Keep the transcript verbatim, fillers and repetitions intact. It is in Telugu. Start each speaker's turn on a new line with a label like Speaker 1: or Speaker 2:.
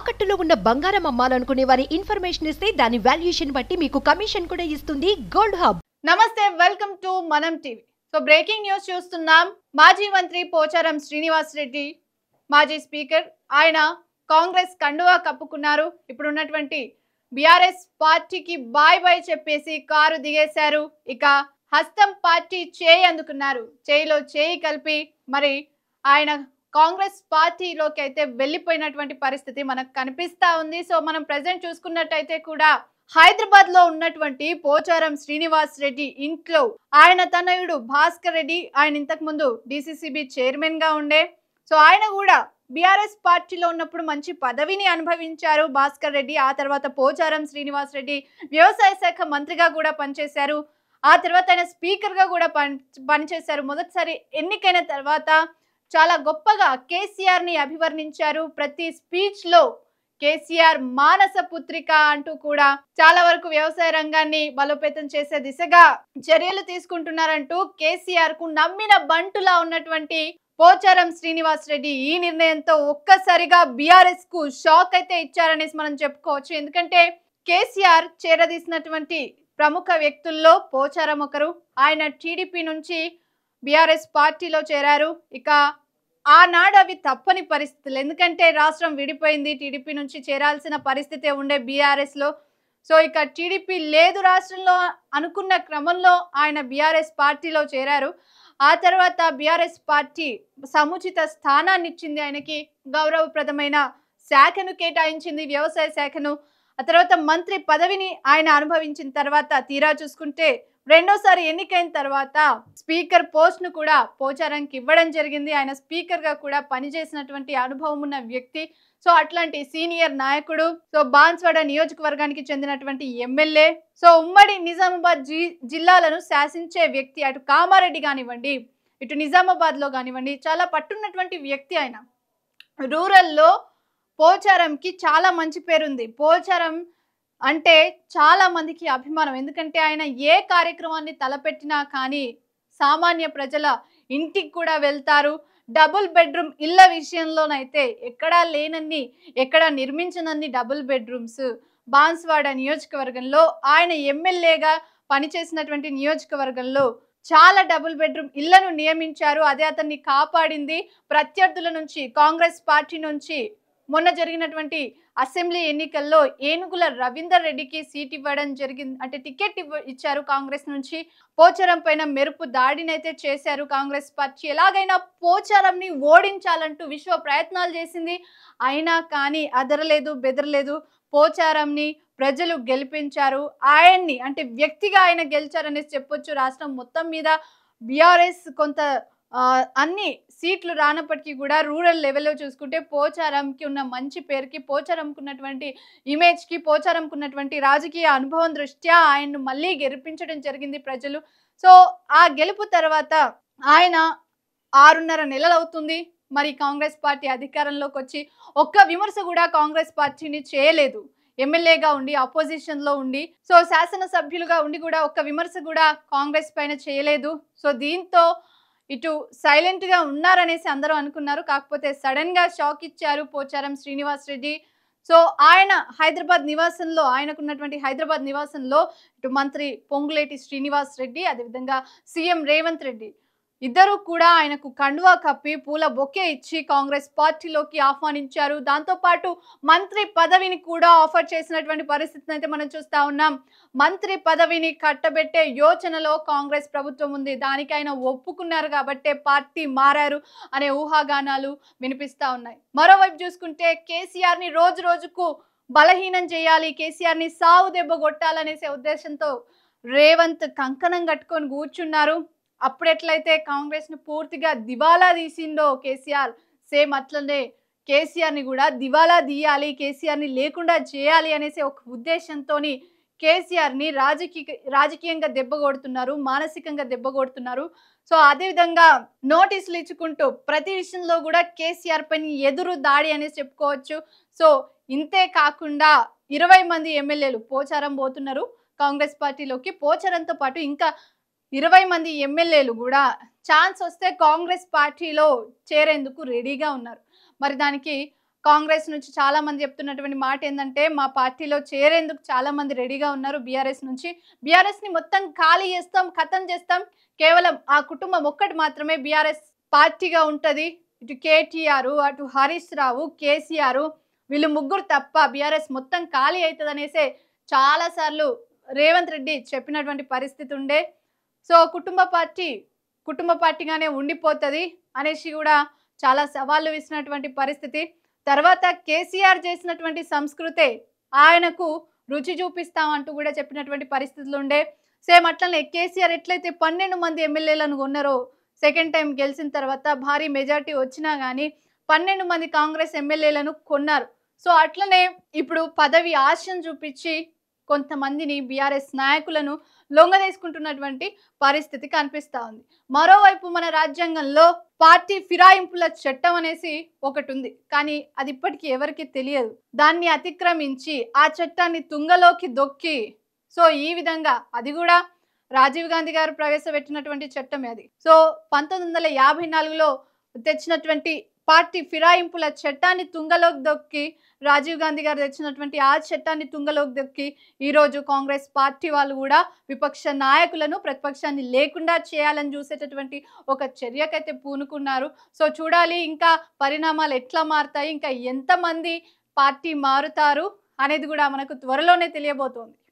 Speaker 1: తాకట్టులో ఉన్న బంగారం అమ్మాలనుకునే వారి ఇన్ఫర్మేషన్ ఇస్తే దాని వాల్యుయేషన్ బట్టి మీకు కమిషన్ కూడా ఇస్తుంది గోల్డ్ హబ్.
Speaker 2: నమస్తే, welcome to Manam TV. So breaking news చూస్తున్నాం. మాజీ మంత్రి పోచారం శ్రీనివాస్ రెడ్డి, మాజీ స్పీకర్, ఆయన కాంగ్రెస్ కండువా కప్పుకున్నారు. ఇప్పుడు ఉన్నటువంటి బీఆర్ఎస్ పార్టీకి బాయ్ బాయ్ చెప్పేసి కారు దిగేశారు. ఇక హస్తం పార్టీ చేయి అందుకున్నారు. చేయిలో చేయి కలిపి మరి ఆయన కాంగ్రెస్ పార్టీలోకి అయితే వెళ్ళిపోయినటువంటి పరిస్థితి మనకు కనిపిస్తా ఉంది. సో మనం ప్రెసెంట్ చూసుకున్నట్టయితే కూడా హైదరాబాద్ లో ఉన్నటువంటి పోచారం శ్రీనివాస్ రెడ్డి ఇంట్లో ఆయన తనయుడు భాస్కర్ రెడ్డి, ఆయన ఇంతకు ముందు డిసిసిబి చైర్మన్ గా ఉండే. సో ఆయన కూడా బీఆర్ఎస్ పార్టీలో ఉన్నప్పుడు మంచి పదవిని అనుభవించారు భాస్కర్ రెడ్డి. ఆ తర్వాత పోచారం శ్రీనివాస్ రెడ్డి వ్యవసాయ శాఖ మంత్రిగా కూడా పనిచేశారు. ఆ తర్వాత ఆయన స్పీకర్ గా కూడా పని పనిచేశారు. మొదటిసారి ఎన్నికైన తర్వాత చాలా గొప్పగా కేసీఆర్ ని అభివర్ణించారు. ప్రతి స్పీచ్ లో కేసీఆర్ మానస పుత్రిక అంటూ కూడా చాలా వరకు వ్యవసాయ రంగాన్ని బలోపేతం చేసే దిశగా చర్యలు తీసుకుంటున్నారంటూ కేసీఆర్ కు నమ్మిన బంటులా ఉన్నటువంటి పోచారం శ్రీనివాస్ రెడ్డి ఈ నిర్ణయంతో ఒక్కసారిగా బీఆర్ఎస్ కు షాక్ అయితే ఇచ్చారనేసి మనం చెప్పుకోవచ్చు. ఎందుకంటే కేసీఆర్ చేరదీసినటువంటి ప్రముఖ వ్యక్తుల్లో పోచారం ఒకరు. ఆయన టీడీపీ నుంచి బీఆర్ఎస్ పార్టీలో చేరారు. ఇక ఆనాడు అవి తప్పని పరిస్థితులు, ఎందుకంటే రాష్ట్రం విడిపోయింది, టీడీపీ నుంచి చేరాల్సిన పరిస్థితే ఉండే బీఆర్ఎస్ లో. సో ఇక టీడీపీ లేదు రాష్ట్రంలో అనుకున్న క్రమంలో ఆయన బీఆర్ఎస్ పార్టీలో చేరారు. ఆ తర్వాత బీఆర్ఎస్ పార్టీ సముచిత స్థానాన్ని ఇచ్చింది, ఆయనకి గౌరవప్రదమైన శాఖను కేటాయించింది, వ్యవసాయ శాఖను. ఆ తర్వాత మంత్రి పదవిని ఆయన అనుభవించిన తర్వాత తీరా చూసుకుంటే రెండోసారి ఎన్నికైన తర్వాత స్పీకర్ పోస్ట్ ను కూడా పోచారంకి ఇవ్వడం జరిగింది. ఆయన స్పీకర్ గా కూడా పనిచేసినటువంటి అనుభవం ఉన్న వ్యక్తి. సో అట్లాంటి సీనియర్ నాయకుడు. సో బాన్స్వాడ నియోజకవర్గానికి చెందినటువంటి ఎమ్మెల్యే. సో ఉమ్మడి నిజామాబాద్ జి జిల్లాలను శాసించే వ్యక్తి. అటు కామారెడ్డి కానివ్వండి, ఇటు నిజామాబాద్ లో కానివ్వండి, చాలా పట్టున్నటువంటి వ్యక్తి ఆయన. రూరల్లో పోచారంకి చాలా మంచి పేరుంది. పోచారం అంటే చాలా మందికి అభిమానం. ఎందుకంటే ఆయన ఏ కార్యక్రమాన్ని తలపెట్టినా కానీ సామాన్య ప్రజల ఇంటికి కూడా వెళ్తారు. డబుల్ బెడ్రూమ్ ఇళ్ల విషయంలోనైతే ఎక్కడా లేనన్ని, ఎక్కడా నిర్మించనన్ని డబుల్ బెడ్రూమ్స్ బాన్స్వాడ నియోజకవర్గంలో ఆయన ఎమ్మెల్యేగా పనిచేసినటువంటి నియోజకవర్గంలో చాలా డబుల్ బెడ్రూమ్ ఇళ్లను నియమించారు. అదే అతన్ని కాపాడింది. ప్రత్యర్థుల నుంచి, కాంగ్రెస్ పార్టీ నుంచి మొన్న జరిగినటువంటి అసెంబ్లీ ఎన్నికల్లో ఏనుగుల రవీందర్ రెడ్డికి సీట్ ఇవ్వడం జరిగింది, అంటే టికెట్ ఇవ్వ ఇచ్చారు కాంగ్రెస్ నుంచి. పోచారం పైన మెరుపు దాడిని అయితే చేశారు కాంగ్రెస్ పార్టీ. ఎలాగైనా పోచారంని ఓడించాలంటూ విశ్వ ప్రయత్నాలు చేసింది. అయినా కానీ అదరలేదు, బెదరలేదు. పోచారంని ప్రజలు గెలిపించారు. ఆయన్ని అంటే వ్యక్తిగా ఆయన గెలిచారనేసి చెప్పొచ్చు. రాష్ట్రం మొత్తం మీద బీఆర్ఎస్ కొంత అన్ని సీట్లు రానప్పటికీ కూడా రూరల్ లెవెల్లో చూసుకుంటే పోచారంకి ఉన్న మంచి పేరుకి, పోచారంకు ఉన్నటువంటి ఇమేజ్కి, పోచారంకు ఉన్నటువంటి రాజకీయ అనుభవం దృష్ట్యా ఆయన్ను మళ్ళీ గెలిపించడం జరిగింది ప్రజలు. సో ఆ గెలుపు తర్వాత ఆయన ఆరున్నర నెలలు అవుతుంది మరి కాంగ్రెస్ పార్టీ అధికారంలోకి వచ్చి. ఒక్క విమర్శ కూడా కాంగ్రెస్ పార్టీని చేయలేదు. ఎమ్మెల్యేగా ఉండి, అపోజిషన్ లో ఉండి, సో శాసనసభ్యులుగా ఉండి కూడా ఒక్క విమర్శ కూడా కాంగ్రెస్ పైన చేయలేదు. సో దీంతో ఇటు సైలెంట్ గా ఉన్నారనేసి అందరూ అనుకున్నారు. కాకపోతే సడన్ గా షాక్ ఇచ్చారు పోచారం శ్రీనివాస్ రెడ్డి. సో ఆయన హైదరాబాద్ నివాసంలో, ఆయనకున్నటువంటి హైదరాబాద్ నివాసంలో ఇటు మంత్రి పొంగులేటి శ్రీనివాస్ రెడ్డి, అదేవిధంగా సీఎం రేవంత్ రెడ్డి ఇద్దరు కూడా ఆయనకు కండువా కప్పి పూల బొకే ఇచ్చి కాంగ్రెస్ పార్టీలోకి ఆహ్వానించారు. దాంతో పాటు మంత్రి పదవిని కూడా ఆఫర్ చేసినటువంటి పరిస్థితిని అయితే మనం చూస్తా ఉన్నాం. మంత్రి పదవిని కట్టబెట్టే యోచనలో కాంగ్రెస్ ప్రభుత్వం ఉంది. దానికి ఆయన ఒప్పుకున్నారు కాబట్టే పార్టీ మారారు అనే ఊహాగానాలు వినిపిస్తా ఉన్నాయి. మరోవైపు చూసుకుంటే కేసీఆర్ ని రోజు రోజుకు బలహీనం చేయాలి, కేసీఆర్ ని సావు దెబ్బ కొట్టాలనేసే ఉద్దేశంతో రేవంత్ కంకణం కట్టుకొని కూర్చున్నారు. అప్పుడు ఎట్లయితే కాంగ్రెస్ ను పూర్తిగా దివాలా తీసిందో కేసీఆర్, సేమ్ అట్లనే కేసీఆర్ ని కూడా దివాలా తీయాలి, కేసీఆర్ ని లేకుండా చేయాలి అనేసి ఒక ఉద్దేశంతో కేసీఆర్ ని రాజకీయ రాజకీయంగా దెబ్బ కొడుతున్నారు, మానసికంగా దెబ్బ కొడుతున్నారు. సో అదేవిధంగా నోటీసులు ఇచ్చుకుంటూ ప్రతి విషయంలో కూడా కేసీఆర్ పైన ఎదురు దాడి అనేసి చెప్పుకోవచ్చు. సో ఇంతే కాకుండా ఇరవై మంది ఎమ్మెల్యేలు పోచారం పోతున్నారు కాంగ్రెస్ పార్టీలోకి. పోచారంతో పాటు ఇంకా ఇరవై మంది ఎమ్మెల్యేలు కూడా ఛాన్స్ వస్తే కాంగ్రెస్ పార్టీలో చేరేందుకు రెడీగా ఉన్నారు. మరి దానికి కాంగ్రెస్ నుంచి చాలా మంది చెప్తున్నటువంటి మాట ఏంటంటే మా పార్టీలో చేరేందుకు చాలా మంది రెడీగా ఉన్నారు బీఆర్ఎస్ నుంచి. బీఆర్ఎస్ ని మొత్తం ఖాళీ చేస్తాం, ఖతం చేస్తాం. కేవలం ఆ కుటుంబం ఒక్కటి మాత్రమే బీఆర్ఎస్ పార్టీగా ఉంటది. ఇటు కేటీఆర్, అటు హరీష్ రావు, కేసీఆర్ వీళ్ళు ముగ్గురు తప్ప బీఆర్ఎస్ మొత్తం ఖాళీ అవుతుంది అనేసే చాలా సార్లు రేవంత్ రెడ్డి చెప్పినటువంటి పరిస్థితి ఉండే. సో కుటుంబ పార్టీ కుటుంబ పార్టీగానే ఉండిపోతుంది అనేసి కూడా చాలా సవాళ్ళు విసినటువంటి పరిస్థితి. తర్వాత కేసీఆర్ చేసినటువంటి సంస్కృతే ఆయనకు రుచి చూపిస్తామంటూ కూడా చెప్పినటువంటి పరిస్థితులు ఉండే. సేమ్ అట్లనే కేసీఆర్ ఎట్లయితే పన్నెండు మంది ఎమ్మెల్యేలను కొన్నారో సెకండ్ టైం గెలిచిన తర్వాత భారీ మెజార్టీ వచ్చినా కానీ పన్నెండు మంది కాంగ్రెస్ ఎమ్మెల్యేలను కొన్నారు. సో అట్లనే ఇప్పుడు పదవి ఆశను చూపించి కొంతమందిని బీఆర్ఎస్ నాయకులను లొంగదీసుకుంటున్నటువంటి పరిస్థితి కనిపిస్తా ఉంది. మరోవైపు మన రాజ్యాంగంలో పార్టీ ఫిరాయింపుల చట్టం అనేసి ఒకటి ఉంది, కానీ అది ఇప్పటికీ ఎవరికి తెలియదు. దాన్ని అతిక్రమించి ఆ చట్టాన్ని తుంగలోకి దొక్కి సో ఈ విధంగా అది కూడా రాజీవ్ గాంధీ గారు ప్రవేశపెట్టినటువంటి చట్టం అది. సో పంతొమ్మిది వందల యాభై నాలుగులో తెచ్చినటువంటి పార్టీ ఫిరాయింపుల చట్టాన్ని తుంగలోకి దొక్కి రాజీవ్ గాంధీ గారు తెచ్చినటువంటి ఆ చట్టాన్ని తుంగలోకి దొక్కి ఈరోజు కాంగ్రెస్ పార్టీ వాళ్ళు కూడా విపక్ష నాయకులను ప్రతిపక్షాన్ని లేకుండా చేయాలని చూసేటటువంటి ఒక చర్యకైతే పూనుకున్నారు. సో చూడాలి ఇంకా పరిణామాలు ఎట్లా మారుతాయి, ఇంకా ఎంతమంది పార్టీ మారుతారు అనేది కూడా మనకు త్వరలోనే తెలియబోతోంది.